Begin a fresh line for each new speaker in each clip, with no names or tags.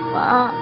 妈。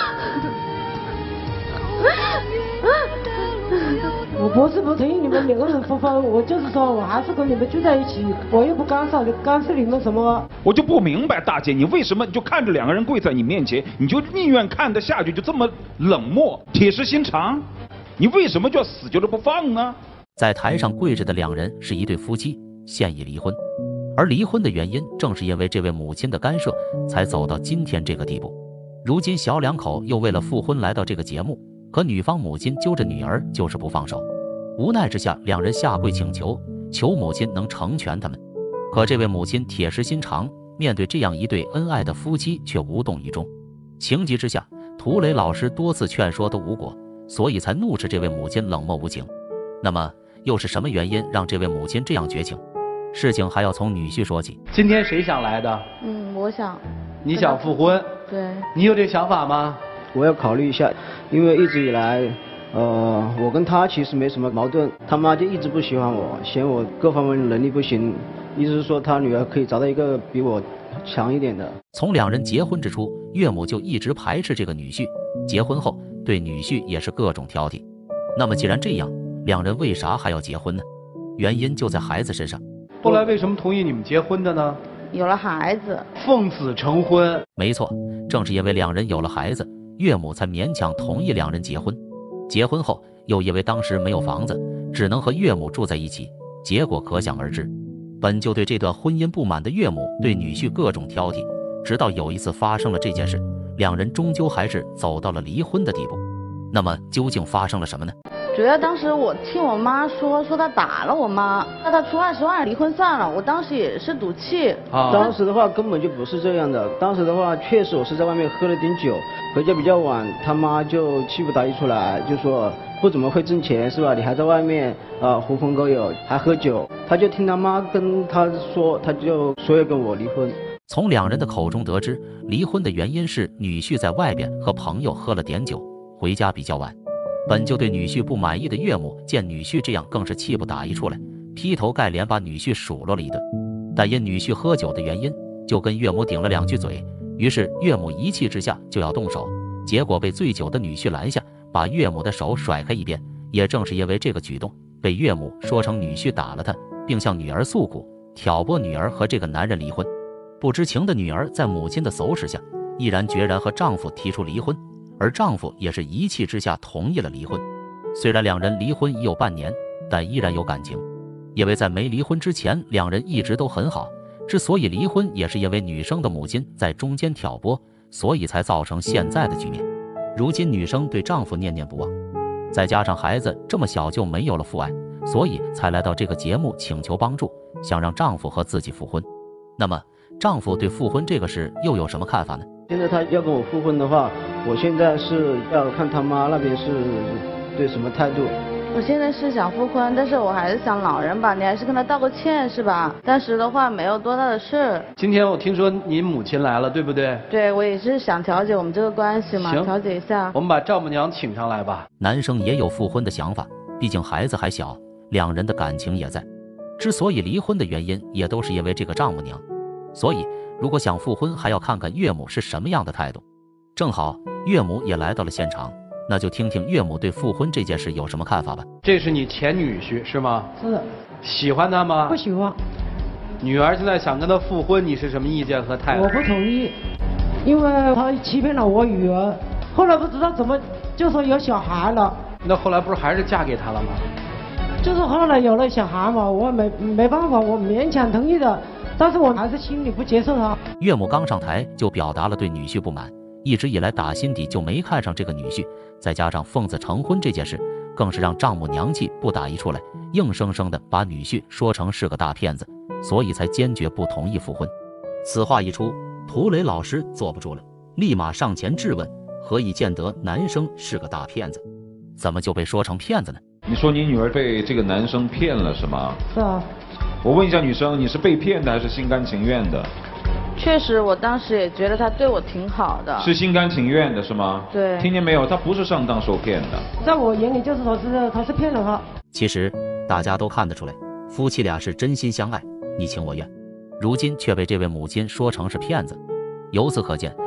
我不是不同意你们两个人复婚，我就是说我还是跟你们住在一起，我又不干涉你们什么。
我就不明白，大姐，你为什么就看着两个人跪在你面前，你就宁愿看得下去，就这么冷漠、铁石心肠？你为什么就要死揪着不放呢？
在台上跪着的两人是一对夫妻，现已离婚，而离婚的原因正是因为这位母亲的干涉，才走到今天这个地步。如今小两口又为了复婚来到这个节目，可女方母亲揪着女儿就是不放手。无奈之下，两人下跪请求，求母亲能成全他们。可这位母亲铁石心肠，面对这样一对恩爱的夫妻却无动于衷。情急之下，涂磊老师多次劝说都无果，所以才怒斥这位母亲冷漠无情。那么又是什么原因让这位母亲这样绝情？事情还要从女婿说起。
今天谁想来的？
我想。
你想复婚？
对。
你有这想法吗？
我要考虑一下，因为一直以来，我跟他其实没什么矛盾，他妈就一直不喜欢我，嫌我各方面能力不行，意思是说他女儿可以找到一个比我强一点的。
从两人结婚之初，岳母就一直排斥这个女婿，结婚后对女婿也是各种挑剔。那么既然这样，两人为啥还要结婚呢？原因就在孩子身上。
后来为什么同意你们结婚的呢？
有了孩子，
奉子成婚。
没错，正是因为两人有了孩子，岳母才勉强同意两人结婚。结婚后又因为当时没有房子，只能和岳母住在一起，结果可想而知。本就对这段婚姻不满的岳母对女婿各种挑剔，直到有一次发生了这件事，两人终究还是走到了离婚的地步。那么究竟发生了什么呢？
主要当时我听我妈说他打了我妈，那他出20万离婚算了，我当时也是赌气。
当时的话根本就不是这样的，当时的话确实我是在外面喝了点酒，回家比较晚，他妈就气不打一处来，就说不怎么会挣钱是吧？你还在外面狐朋狗友还喝酒，他就听他妈跟他说，他就说要跟我离婚。
从两人的口中得知，离婚的原因是女婿在外边和朋友喝了点酒，回家比较晚。本就对女婿不满意的岳母见女婿这样，更是气不打一处来，劈头盖脸把女婿数落了一顿。但因女婿喝酒的原因，就跟岳母顶了2句嘴，于是岳母一气之下就要动手，结果被醉酒的女婿拦下，把岳母的手甩开一边。也正是因为这个举动，被岳母说成女婿打了他，并向女儿诉苦，挑拨女儿和这个男人离婚。不知情的女儿在母亲的唆使下，毅然决然和丈夫提出离婚，而丈夫也是一气之下同意了离婚。虽然两人离婚已有半年，但依然有感情，因为在没离婚之前，两人一直都很好。之所以离婚，也是因为女生的母亲在中间挑拨，所以才造成现在的局面。如今女生对丈夫念念不忘，再加上孩子这么小就没有了父爱，所以才来到这个节目请求帮助，想让丈夫和自己复婚。那么丈夫对复婚这个事又有什么看法呢？
现在他要跟我复婚的话，我现在是要看他妈那边是对什么态度。
我现在是想复婚，但是我还是想老人吧，你还是跟他道个歉是吧？当时的话没有多大的事。
今天我听说您母亲来了，对不对？
对，我也是想调解我们这个关系嘛，调解一下。
我们把丈母娘请上来吧。
男生也有复婚的想法，毕竟孩子还小，两人的感情也在。之所以离婚的原因，也都是因为这个丈母娘。所以如果想复婚，还要看看岳母是什么样的态度。正好岳母也来到了现场，那就听听岳母对复婚这件事有什么看法吧。
这是你前女婿是吗？
是。
喜欢他吗？
不喜欢。
女儿现在想跟他复婚，你是什么意见和态度？
我不同意，因为他欺骗了我女儿，后来不知道怎么就说有小孩了。
那后来不是还是嫁给他了吗？
就是后来有了小孩嘛，我没办法，我勉强同意的，但是我还是心里不接受他。
岳母刚上台就表达了对女婿不满，一直以来打心底就没看上这个女婿，再加上奉子成婚这件事，更是让丈母娘气不打一处来，硬生生的把女婿说成是个大骗子，所以才坚决不同意复婚。此话一出，涂磊老师坐不住了，立马上前质问，何以见得男生是个大骗子？怎么就被说成骗子呢？
你说你女儿被这个男生骗了是吗？
是啊。
我问一下女生，你是被骗的还是心甘情愿的？
确实，我当时也觉得他对我挺好的。
是心甘情愿的是吗？
对。
听见没有？他不是上当受骗的。
在我眼里就是说他是骗了他。
其实大家都看得出来，夫妻俩是真心相爱，你情我愿。如今却被这位母亲说成是骗子。由此可见，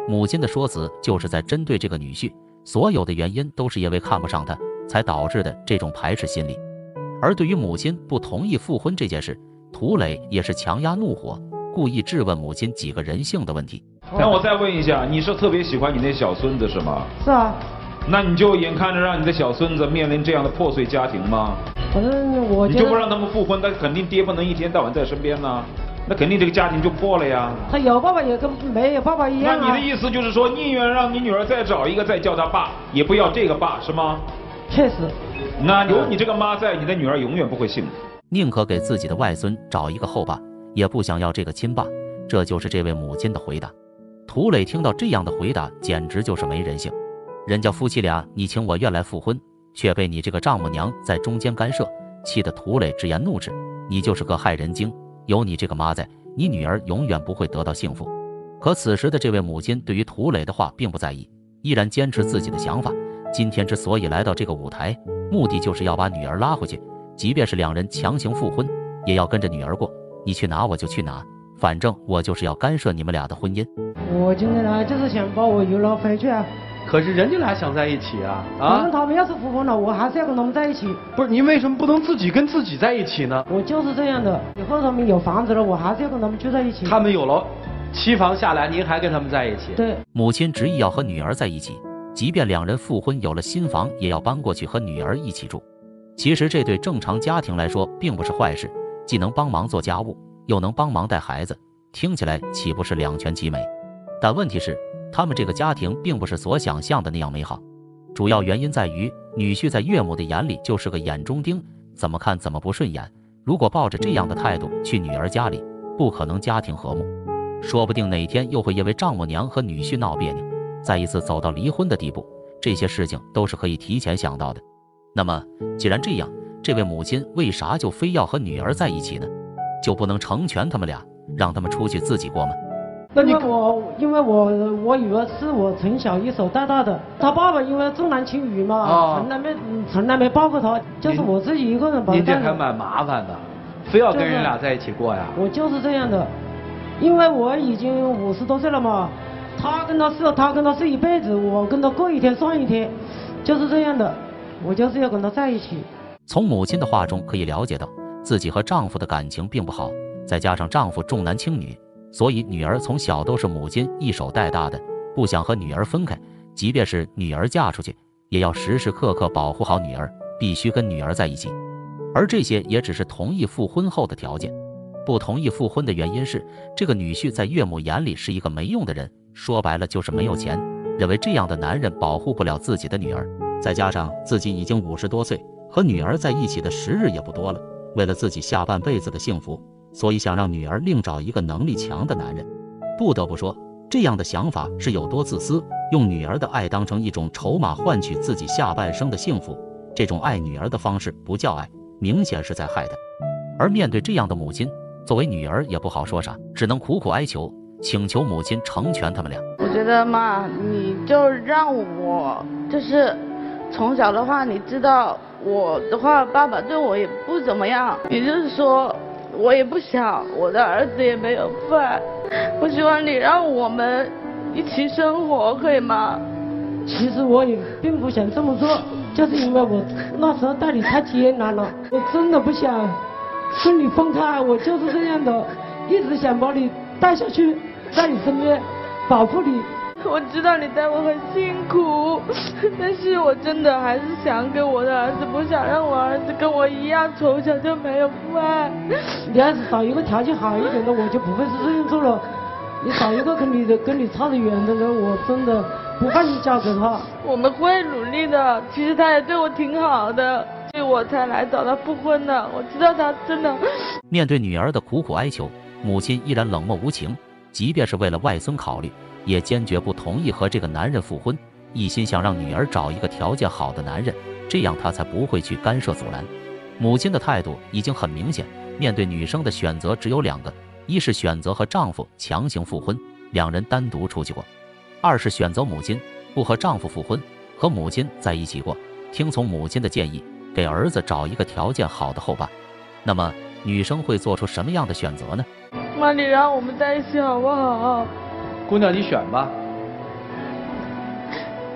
母亲的说辞就是在针对这个女婿，所有的原因都是因为看不上他，才导致的这种排斥心理。而对于母亲不同意复婚这件事，涂磊也是强压怒火，故意质问母亲几个人性的问题。
那我再问一下，你是特别喜欢你那小孙子是吗？
是啊，
那你就眼看着让你的小孙子面临这样的破碎家庭吗？
反正我觉得
你就不让他们复婚，那肯定爹不能一天到晚在身边呢，那肯定这个家庭就破了呀。
他有爸爸也跟没有爸爸一样啊。
那你的意思就是说，宁愿让你女儿再找一个再叫他爸，也不要这个爸是吗？
确实。
那有你这个妈在，你的女儿永远不会幸福。
宁可给自己的外孙找一个后爸，也不想要这个亲爸，这就是这位母亲的回答。涂磊听到这样的回答，简直就是没人性。人家夫妻俩你情我愿来复婚，却被你这个丈母娘在中间干涉，气得涂磊直言怒斥：你就是个害人精，有你这个妈在，你女儿永远不会得到幸福。可此时的这位母亲对于涂磊的话并不在意，依然坚持自己的想法。今天之所以来到这个舞台，目的就是要把女儿拉回去，即便是两人强行复婚，也要跟着女儿过，你去哪我就去哪，反正我就是要干涉你们俩的婚姻。
我今天来就是想把我约了回去啊。
可是人家俩想在一起啊！
反正他们要是复婚了，我还是要跟他们在一起。
不是，您为什么不能自己跟自己在一起呢？
我就是这样的，以后他们有房子了，我还是要跟他们住在一起。
他们有了期房下来，您还跟他们在一起？
对。
母亲执意要和女儿在一起，即便两人复婚有了新房，也要搬过去和女儿一起住。其实这对正常家庭来说并不是坏事，既能帮忙做家务，又能帮忙带孩子，听起来岂不是两全其美？但问题是，他们这个家庭并不是所想象的那样美好。主要原因在于，女婿在岳母的眼里就是个眼中钉，怎么看怎么不顺眼。如果抱着这样的态度去女儿家里，不可能家庭和睦，说不定哪天又会因为丈母娘和女婿闹别扭，再一次走到离婚的地步。这些事情都是可以提前想到的。那么既然这样，这位母亲为啥就非要和女儿在一起呢？就不能成全他们俩，让他们出去自己过吗？
那你因为我女儿是我从小一手带大的，她爸爸因为重男轻女嘛，从来没抱过她，就是我自己一个人把她带大。
您这还蛮麻烦的，非要跟人俩在一起过呀？
我就是这样的，因为我已经50多岁了嘛，他跟他是一辈子，我跟他过一天算一天，就是这样的，我就是要跟他在一起。
从母亲的话中可以了解到，自己和丈夫的感情并不好，再加上丈夫重男轻女，所以女儿从小都是母亲一手带大的，不想和女儿分开，即便是女儿嫁出去，也要时时刻刻保护好女儿，必须跟女儿在一起。而这些也只是同意复婚后的条件。不同意复婚的原因是，这个女婿在岳母眼里是一个没用的人，说白了就是没有钱，认为这样的男人保护不了自己的女儿，再加上自己已经50多岁，和女儿在一起的时日也不多了，为了自己下半辈子的幸福，所以想让女儿另找一个能力强的男人。不得不说，这样的想法是有多自私，用女儿的爱当成一种筹码换取自己下半生的幸福，这种爱女儿的方式不叫爱，明显是在害她。而面对这样的母亲，作为女儿也不好说啥，只能苦苦哀求，请求母亲成全他们俩。
我觉得妈，你就让我就是从小的话，你知道我的话，爸爸对我也不怎么样，也就是说我也不想，我的儿子也没有饭，我希望你让我们一起生活，可以吗？
其实我也并不想这么做，就是因为我那时候带你太艰难了，我真的不想跟你分开，我就是这样的，一直想把你带下去，在你身边保护你。
我知道你带我很辛苦，但是我真的还是想给我的儿子，不想让我儿子跟我一样从小就没有饭。
你要是找一个条件好一点的，我就不会是这样做了。你找一个跟你差得远的人，我真的不怕你嫁给他。
我们会努力的，其实他也对我挺好的，所以我才来找他复婚的。我知道他真的。
面对女儿的苦苦哀求，母亲依然冷漠无情，即便是为了外孙考虑，也坚决不同意和这个男人复婚，一心想让女儿找一个条件好的男人，这样他才不会去干涉阻拦。母亲的态度已经很明显，面对女生的选择只有2个，一是选择和丈夫强行复婚，两人单独出去过；二是选择母亲不和丈夫复婚，和母亲在一起过，听从母亲的建议，给儿子找一个条件好的后爸。那么女生会做出什么样的选择呢？
妈，你让我们在一起好不好？
姑娘，你选吧。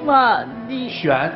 妈，你
选。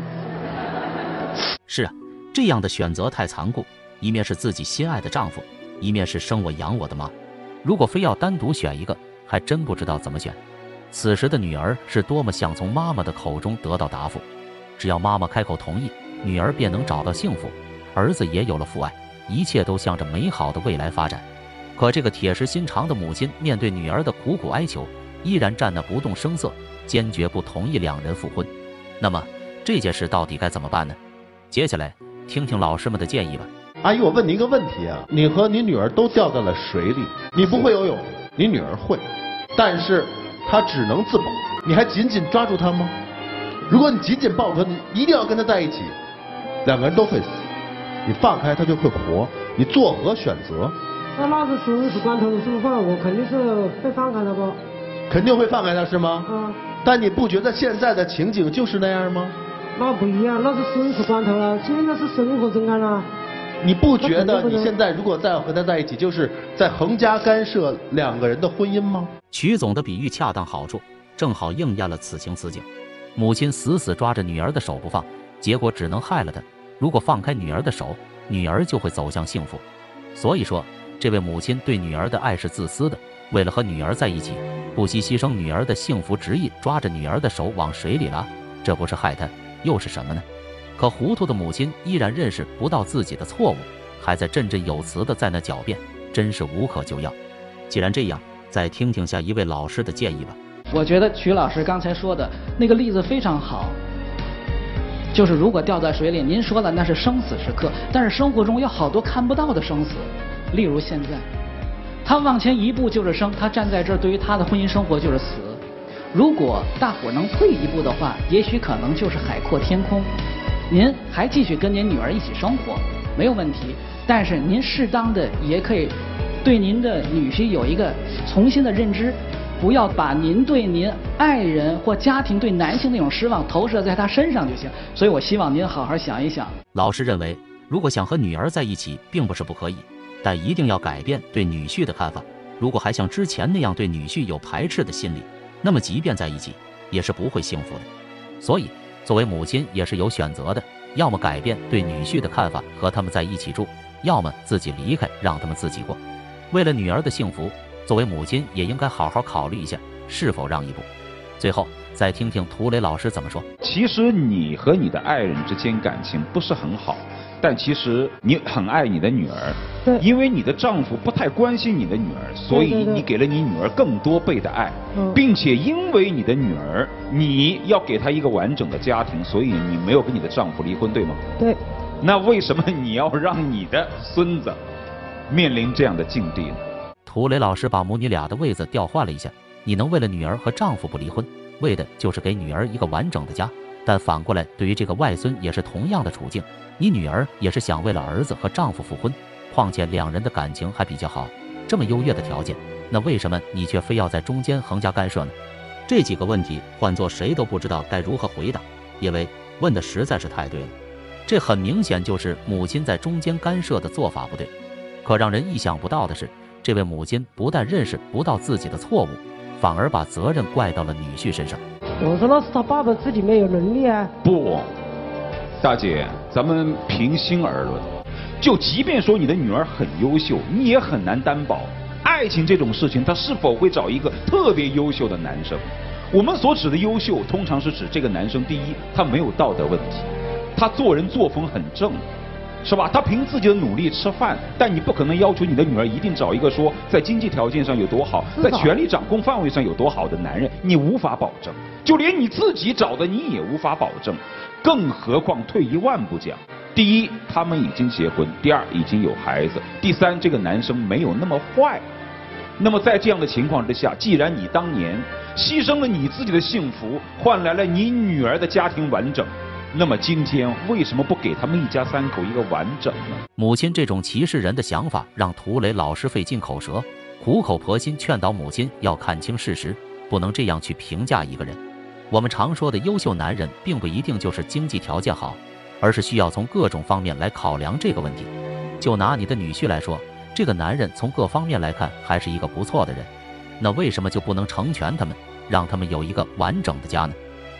是啊，这样的选择太残酷，一面是自己心爱的丈夫，一面是生我养我的妈。如果非要单独选一个，还真不知道怎么选。此时的女儿是多么想从妈妈的口中得到答复，只要妈妈开口同意，女儿便能找到幸福，儿子也有了父爱，一切都向着美好的未来发展。可这个铁石心肠的母亲面对女儿的苦苦哀求，依然站那不动声色，坚决不同意两人复婚。那么这件事到底该怎么办呢？接下来听听老师们的建议吧。
阿姨，我问您一个问题啊，你和你女儿都掉在了水里，你不会游泳，你女儿会，但是她只能自保，你还紧紧抓住她吗？如果你紧紧抱住她，你一定要跟她在一起，两个人都会死，你放开她就会活，你作何选择？
那是生死关头的时候，我肯定是会放开她不？
肯定会放开她是吗？
啊。
但你不觉得现在的情景就是那样吗？
那不一样，那是生死关头了，现在是生活中了。
你不觉得你现在如果再和他在一起，就是在横加干涉两个人的婚姻吗？
曲总的比喻恰当好处，正好应验了此情此景。母亲死死抓着女儿的手不放，结果只能害了她。如果放开女儿的手，女儿就会走向幸福。所以说，这位母亲对女儿的爱是自私的，为了和女儿在一起，不惜牺牲女儿的幸福，执意抓着女儿的手往水里拉，这不是害她，又是什么呢？可糊涂的母亲依然认识不到自己的错误，还在振振有词的在那狡辩，真是无可救药。既然这样，再听听下一位老师的建议吧。
我觉得曲老师刚才说的那个例子非常好，就是如果掉在水里，您说了那是生死时刻，但是生活中有好多看不到的生死，例如现在，他往前一步就是生，他站在这儿，对于他的婚姻生活就是死。如果大伙能退一步的话，也许可能就是海阔天空。您还继续跟您女儿一起生活没有问题，但是您适当的也可以对您的女婿有一个重新的认知，不要把您对您爱人或家庭对男性那种失望投射在他身上就行。所以我希望您好好想一想。
老师认为，如果想和女儿在一起并不是不可以，但一定要改变对女婿的看法。如果还像之前那样对女婿有排斥的心理，那么即便在一起也是不会幸福的。所以作为母亲也是有选择的，要么改变对女婿的看法和他们在一起住，要么自己离开让他们自己过。为了女儿的幸福，作为母亲也应该好好考虑一下是否让一步。最后再听听涂磊老师怎么说。
其实你和你的爱人之间感情不是很好，但其实你很爱你的女儿，
对，
因为你的丈夫不太关心你的女儿，所以你给了你女儿更多倍的爱，并且因为你的女儿，你要给她一个完整的家庭，所以你没有跟你的丈夫离婚，对吗？
对。
那为什么你要让你的孙子面临这样的境地呢？
涂磊老师把母女俩的位子调换了一下，你能为了女儿和丈夫不离婚，为的就是给女儿一个完整的家，但反过来对于这个外孙也是同样的处境，你女儿也是想为了儿子和丈夫复婚，况且两人的感情还比较好，这么优越的条件，那为什么你却非要在中间横加干涉呢？这几个问题换做谁都不知道该如何回答，因为问的实在是太对了。这很明显就是母亲在中间干涉的做法不对。可让人意想不到的是，这位母亲不但认识不到自己的错误，反而把责任怪到了女婿身上。
我说那是他爸爸自己没有能力啊。
不，大姐，咱们平心而论，就即便说你的女儿很优秀，你也很难担保爱情这种事情她是否会找一个特别优秀的男生。我们所指的优秀，通常是指这个男生，第一，他没有道德问题，他做人作风很正，是吧？他凭自己的努力吃饭，但你不可能要求你的女儿一定找一个说在经济条件上有多好，在权力掌控范围上有多好的男人，你无法保证，就连你自己找的你也无法保证，更何况退一万步讲，第一，他们已经结婚；第二，已经有孩子；第三，这个男生没有那么坏。那么在这样的情况之下，既然你当年牺牲了你自己的幸福，换来了你女儿的家庭完整，那么今天为什么不给他们一家三口一个完整呢？
母亲这种歧视人的想法让涂磊老师费尽口舌，苦口婆心劝导母亲要看清事实，不能这样去评价一个人。我们常说的优秀男人并不一定就是经济条件好，而是需要从各种方面来考量这个问题。就拿你的女婿来说，这个男人从各方面来看还是一个不错的人，那为什么就不能成全他们，让他们有一个完整的家呢？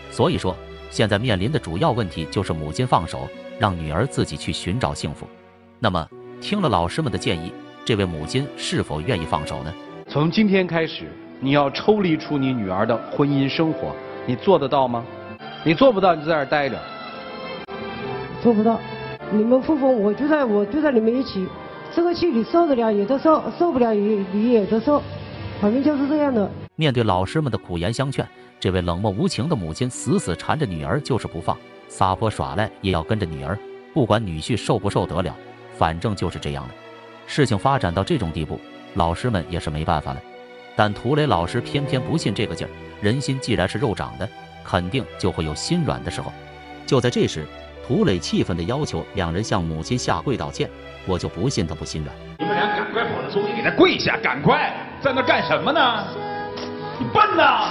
所以说，现在面临的主要问题就是母亲放手，让女儿自己去寻找幸福。那么，听了老师们的建议，这位母亲是否愿意放手呢？
从今天开始，你要抽离出你女儿的婚姻生活，你做得到吗？你做不到，你就在这儿待着。
做不到。你们父母，我就在你们一起，这个气你受得了也得受，受不了你也得受，反正就是这样的。
面对老师们的苦言相劝，这位冷漠无情的母亲死死缠着女儿就是不放，撒泼耍赖也要跟着女儿，不管女婿受不受得了，反正就是这样的。事情发展到这种地步，老师们也是没办法了。但涂磊老师偏偏不信这个劲儿，人心既然是肉长的，肯定就会有心软的时候。就在这时，涂磊气愤地要求两人向母亲下跪道歉，我就不信他不心软。
你们俩赶快跑到中间给他跪下，赶快，在那干什么呢？你笨呐！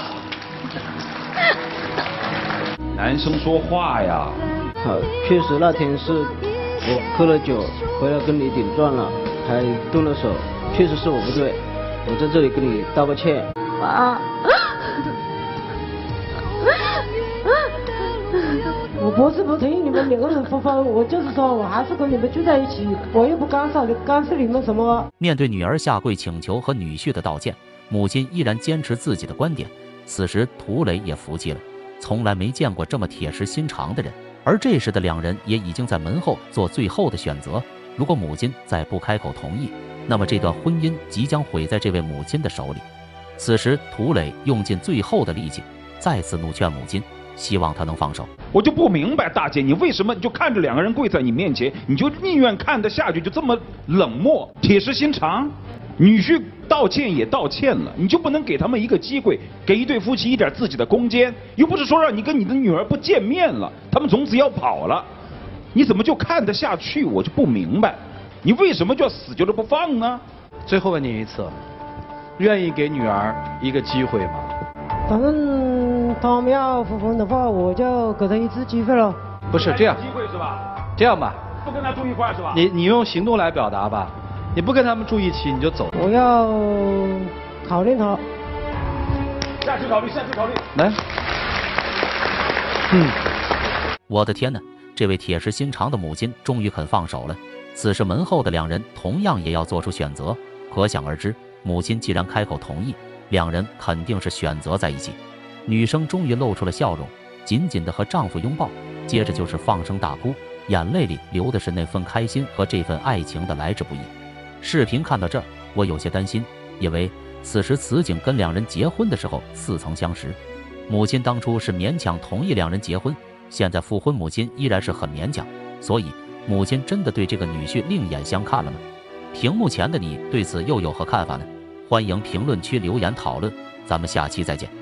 男生说话呀。
好，确实那天是我喝了酒回来跟你顶撞了，还动了手，确实是我不对，我在这里跟你道个歉。
妈，
我不是不同意你们两个人复婚，我就是说我还是跟你们住在一起，我又不干涉你们什么。
面对女儿下跪请求和女婿的道歉，母亲依然坚持自己的观点。此时涂磊也服气了，从来没见过这么铁石心肠的人。而这时的两人也已经在门后做最后的选择，如果母亲再不开口同意，那么这段婚姻即将毁在这位母亲的手里。此时涂磊用尽最后的力气，再次怒劝母亲，希望她能放手。
我就不明白，大姐，你为什么就看着两个人跪在你面前，你就宁愿看得下去，就这么冷漠、铁石心肠？女婿道歉也道歉了，你就不能给他们一个机会，给一对夫妻一点自己的空间？又不是说让你跟你的女儿不见面了，他们从此要跑了，你怎么就看得下去？我就不明白，你为什么就要死揪着不放呢？
最后问你一次，愿意给女儿一个机会吗？
反正他们要复婚的话，我就给他一次机会了。
不是这样，
机会是吧？
这样吧，
不跟他住一块是吧？
你用行动来表达吧。你不跟他们住一起，你就走。
我要考虑他。
下次考虑，下次考虑。
来，
我的天哪！这位铁石心肠的母亲终于肯放手了。此时门后的两人同样也要做出选择，可想而知，母亲既然开口同意，两人肯定是选择在一起。女生终于露出了笑容，紧紧地和丈夫拥抱，接着就是放声大哭，眼泪里流的是那份开心和这份爱情的来之不易。视频看到这儿，我有些担心，因为此时此景跟两人结婚的时候似曾相识。母亲当初是勉强同意两人结婚，现在复婚母亲依然是很勉强，所以母亲真的对这个女婿另眼相看了吗？屏幕前的你对此又有何看法呢？欢迎评论区留言讨论，咱们下期再见。